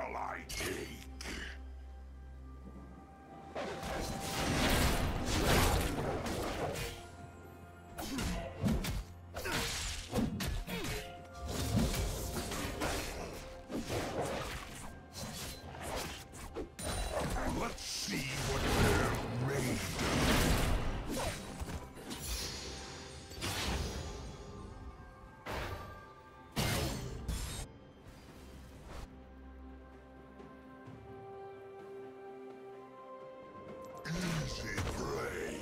shall I take? Let's see what they're made of. Easy prey.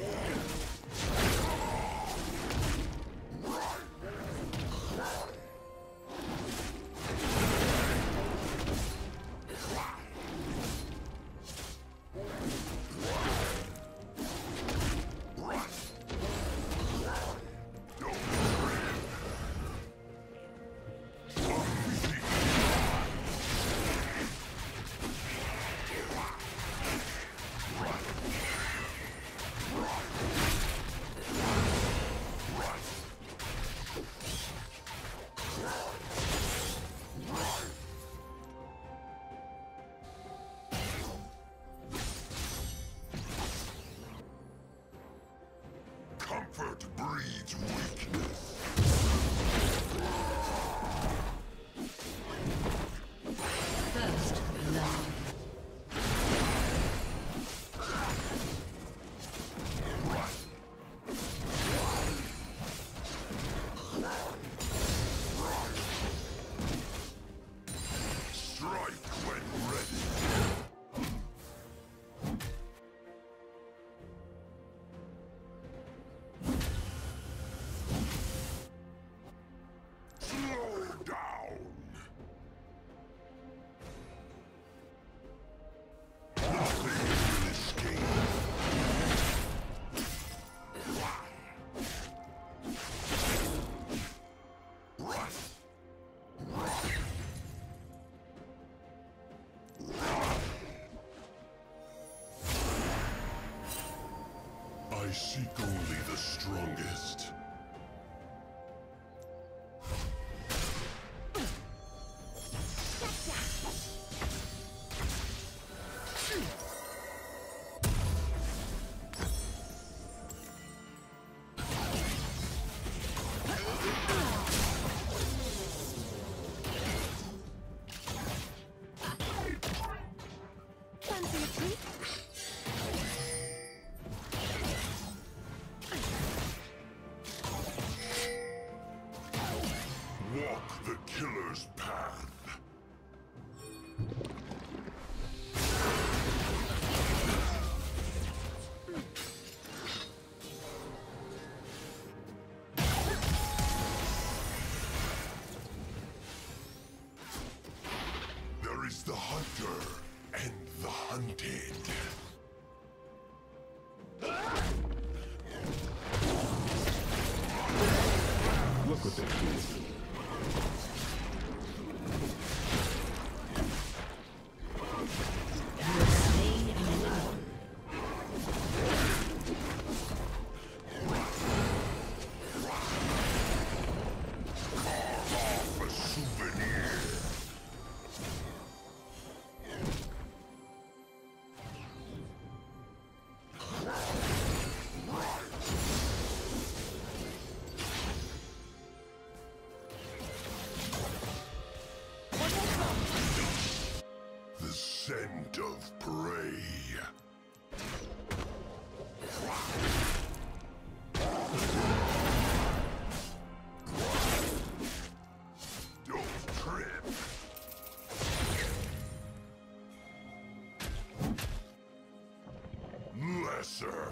Comfort breeds weakness. First love. Strike when ready. Slow down. Nothing will escape. I seek only the strongest. Fancy a treat? Walk the killer's path. There is the hunter and the hunted. Look what they do. Off a souvenir. The scent of prey. Don't trip. Lesser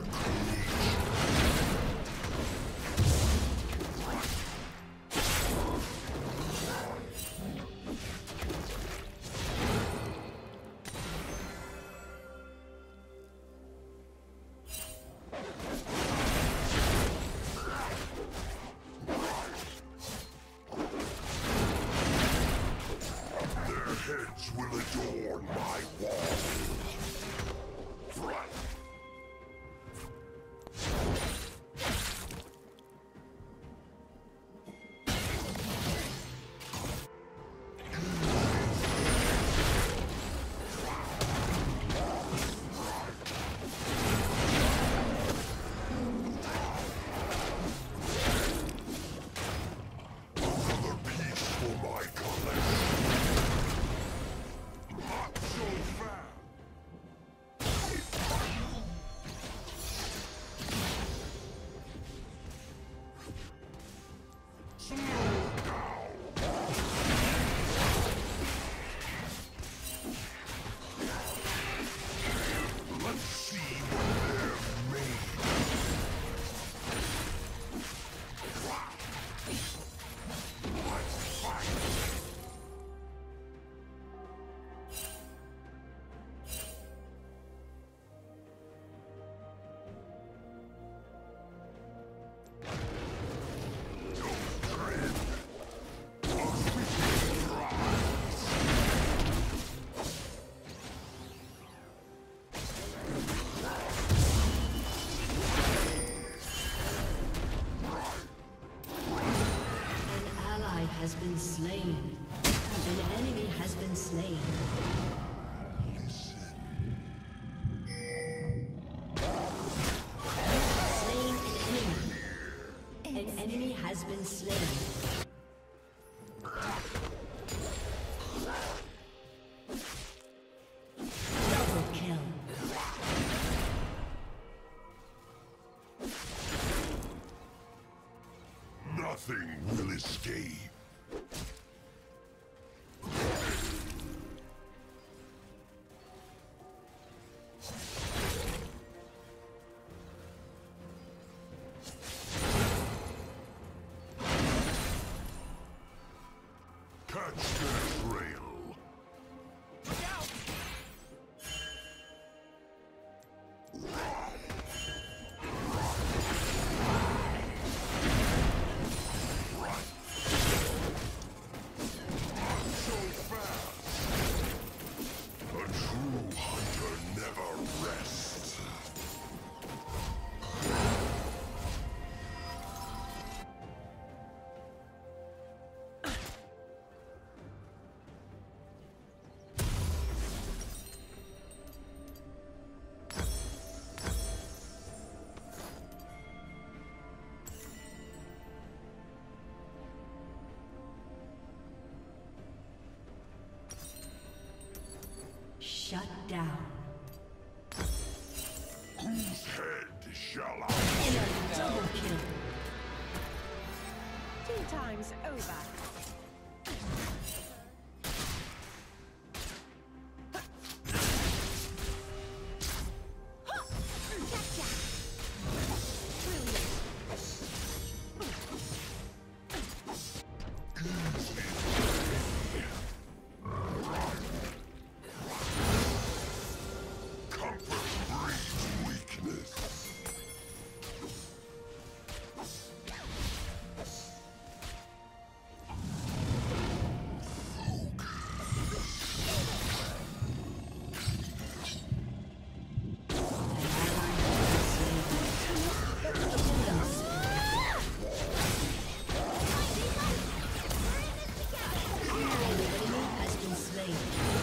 their heads will adorn my wall. slain. Slain an enemy. An enemy has been slain. Double kill. Nothing will escape. Catch their trail. Look out! So fast. A true hunter never rests. Shut down. Whose head shall I? Double kill. 2 times over. Comfort breeds weakness. Has been slain.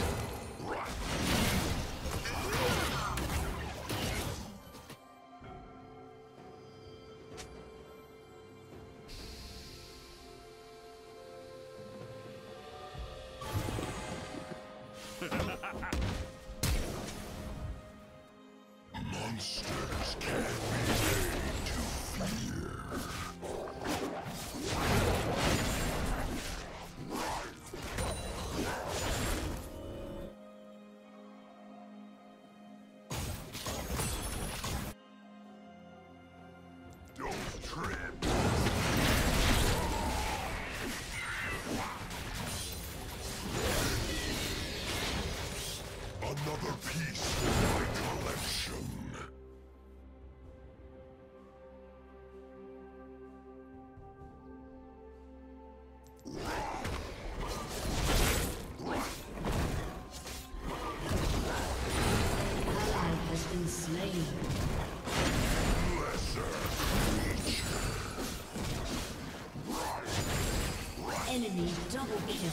Monsters can be made to fear. Don't trip. Another piece for my collection. Ally has been slain. Lesser creature. Enemy double kill.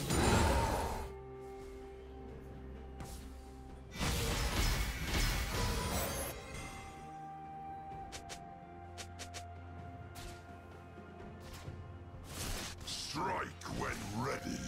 Strike when ready.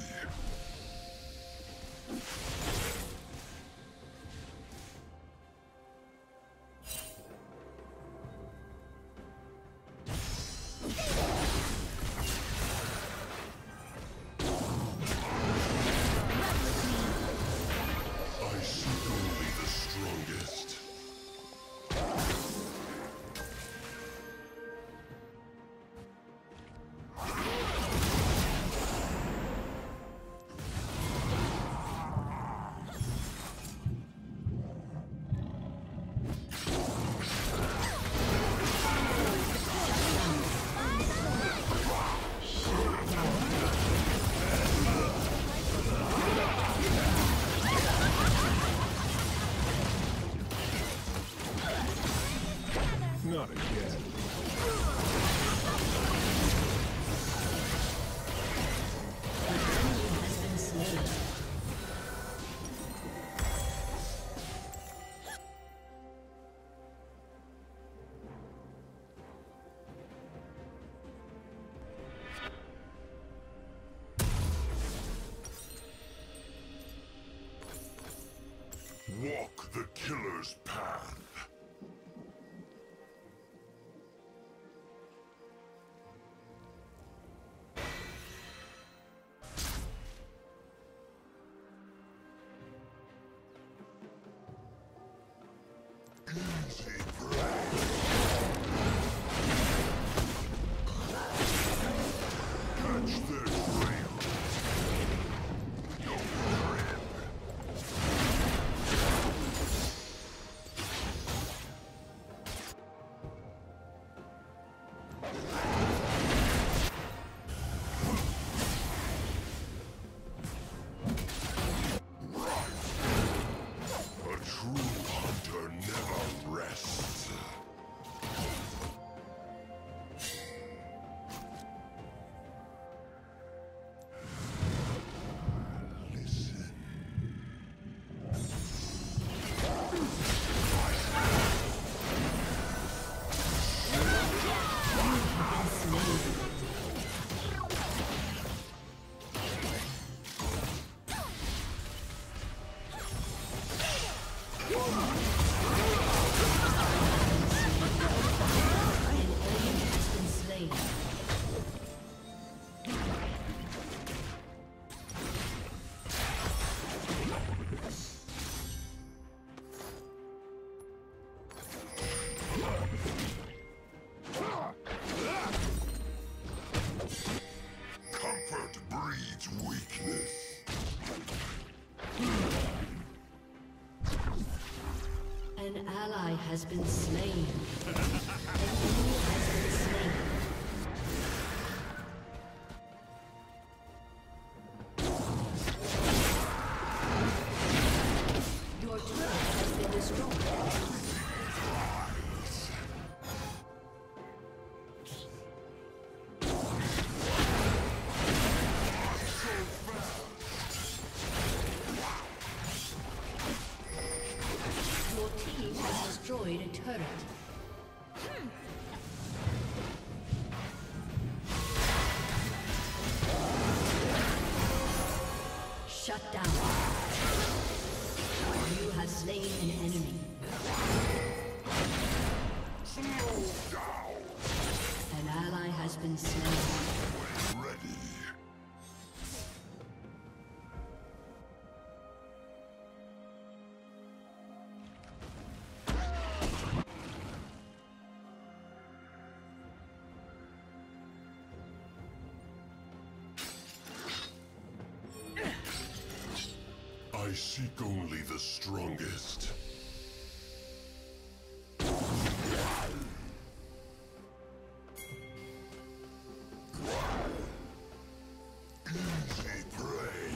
the killer's path. Easy prey. Catch their trail. Your friend. A true hunter never rests. Listen. Comfort breeds weakness. An ally has been slain. An enemy has been slain. Your turret has been destroyed. Your team has destroyed a turret. Shut down. You have slain an enemy. Slow down. An ally has been slain. Ready. I seek only the strongest. Easy prey.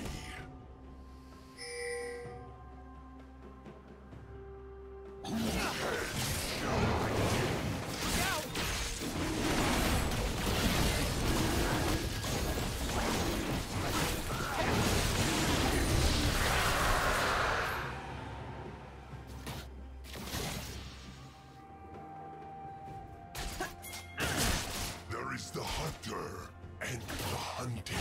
There is the hunter and the hunted.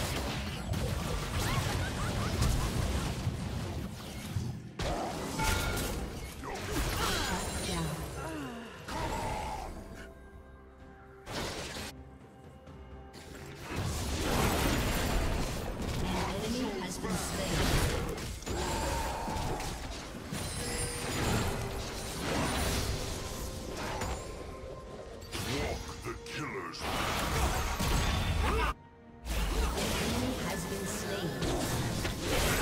Down. An enemy has been slain. Walk the killer's An enemy has been slain.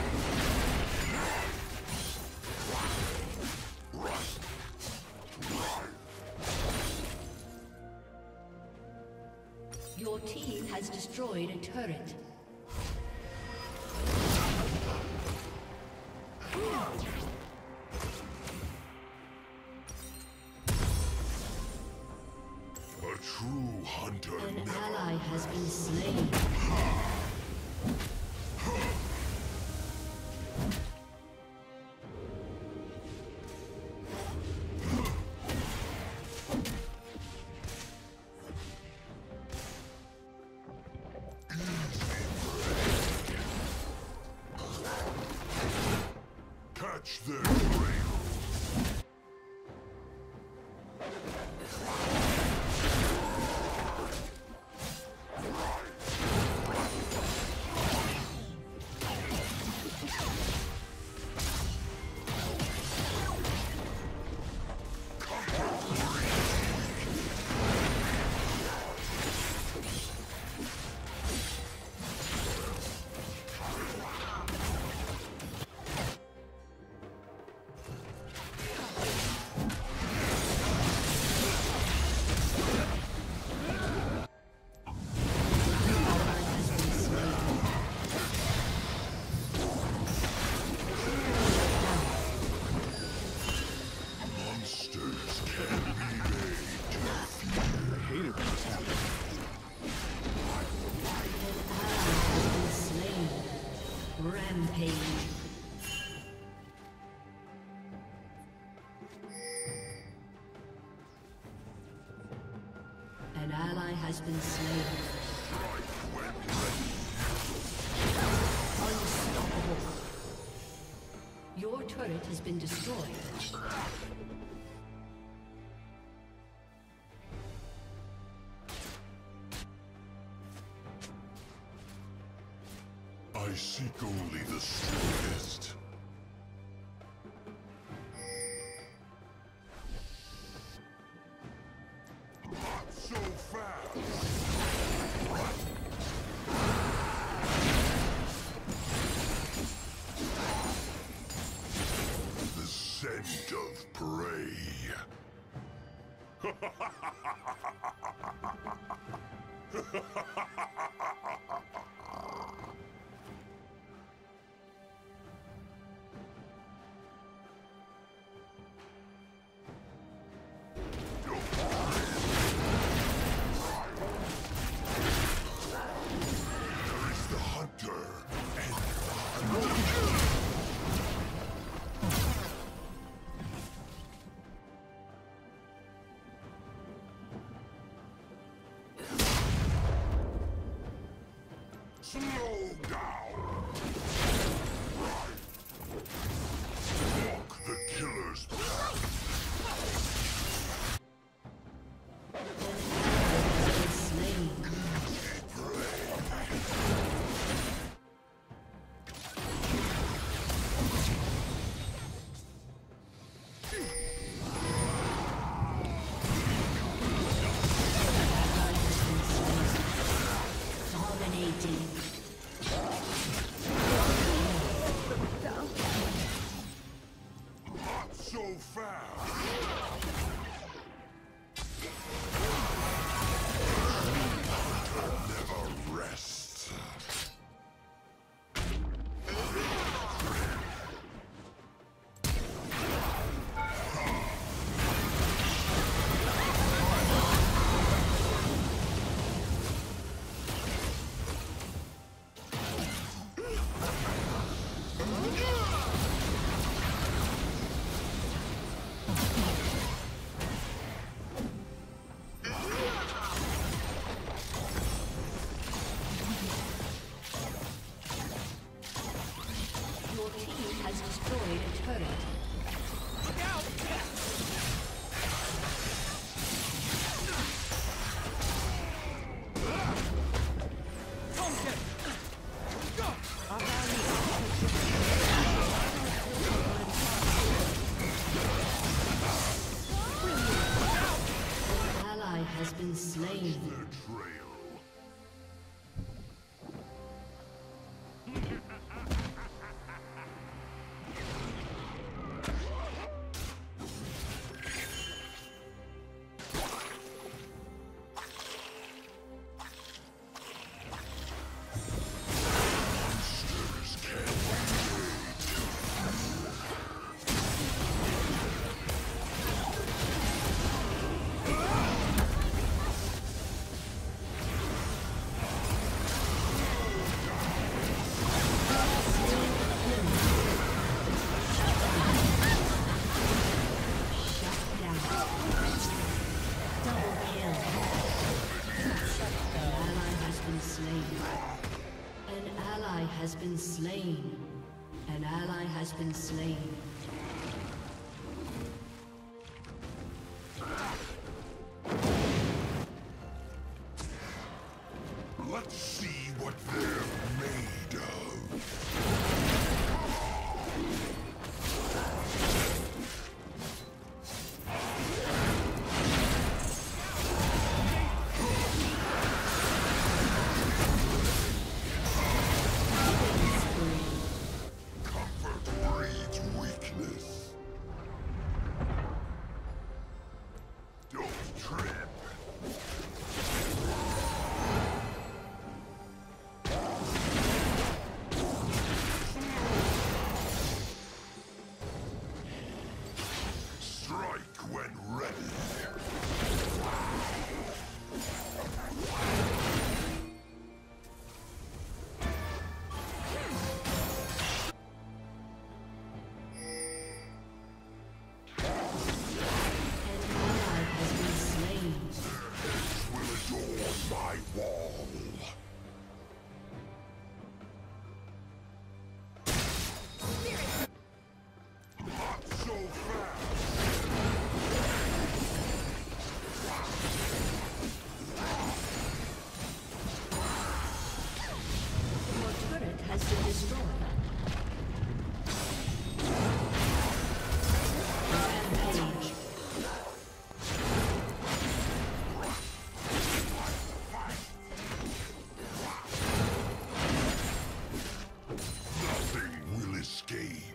Your team has destroyed a turret. A true hunter An never. ally has been slain. Catch their trail. Rampage. An ally has been slain. Unstoppable. Your turret has been destroyed. I seek only the strongest. Not so fast! The scent of prey. Slow down! Walk the killer's path! Slain. Has been slain. An ally has been slain. Let's see what they're made of. Comfort breeds weakness. destroyed. Rampage. Nothing will escape.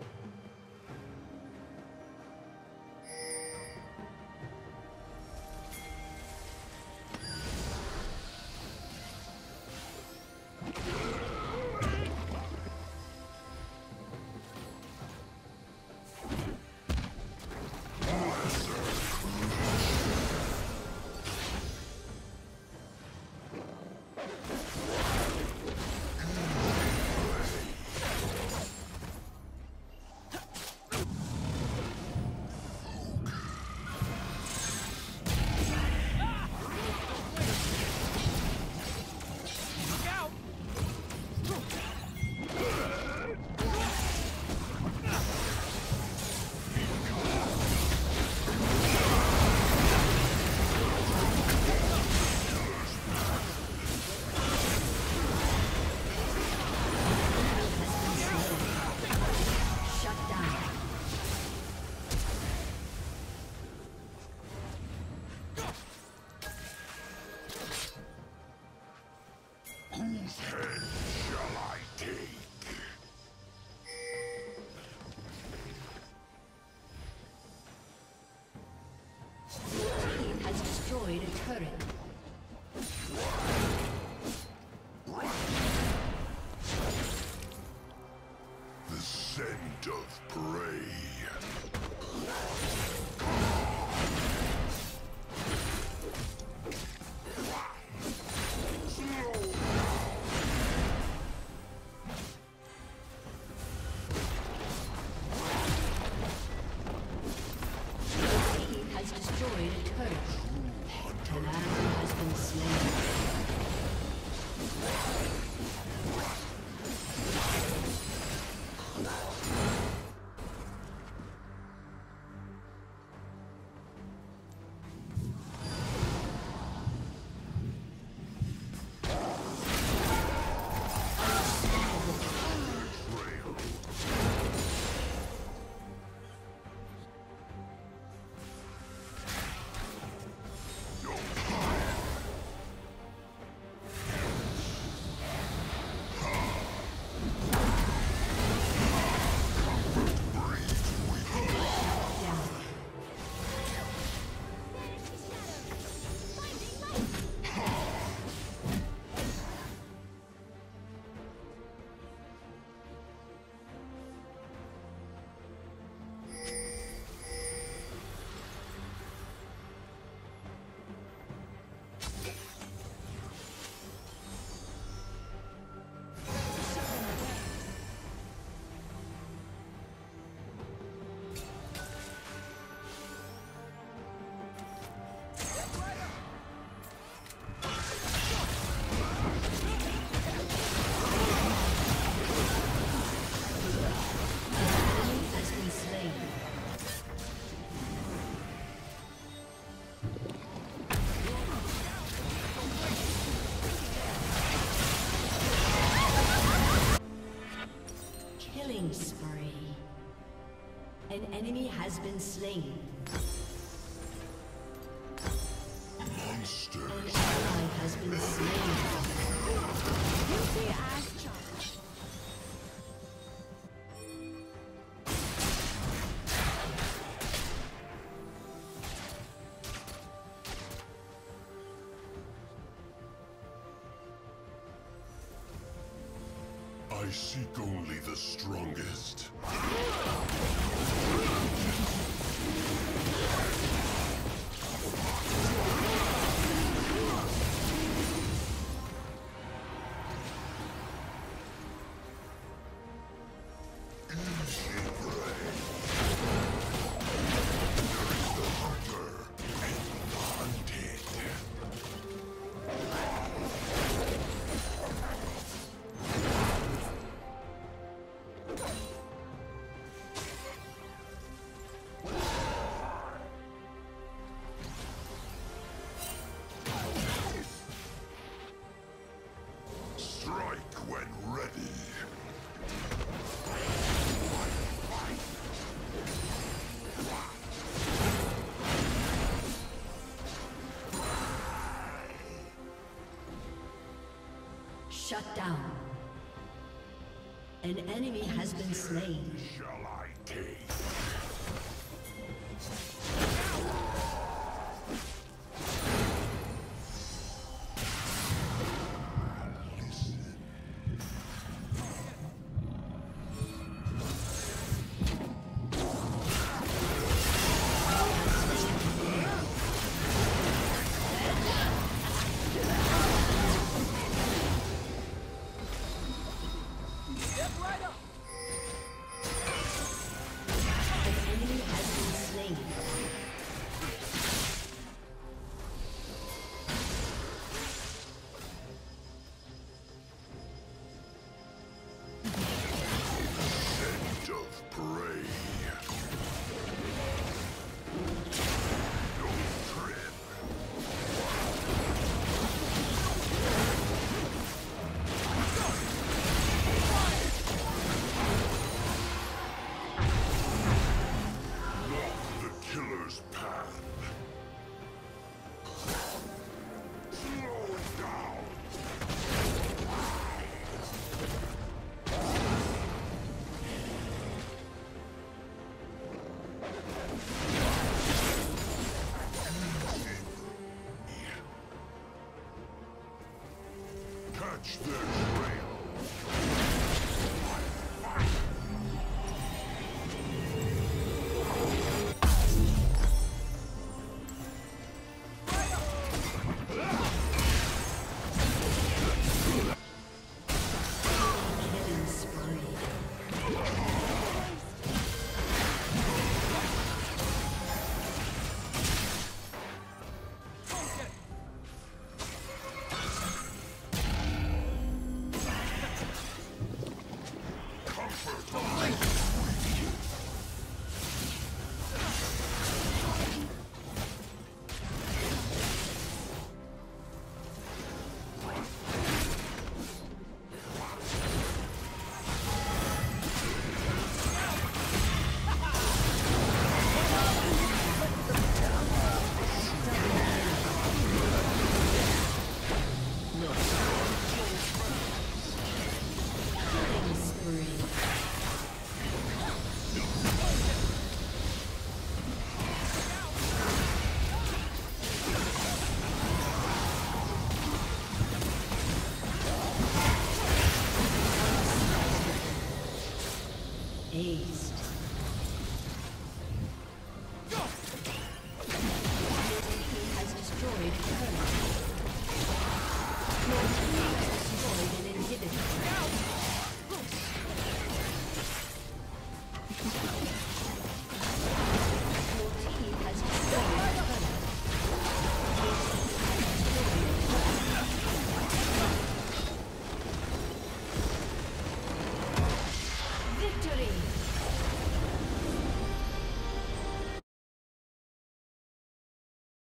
Whose head shall I take? Your team has destroyed a turret. The scent of prey. Killing spree. An enemy has been slain. Monsters. An ally has been slain. Guilty as charged. I seek only the strongest. Shut down. An enemy has been slain. Shall I take? Catch their trail. Aced.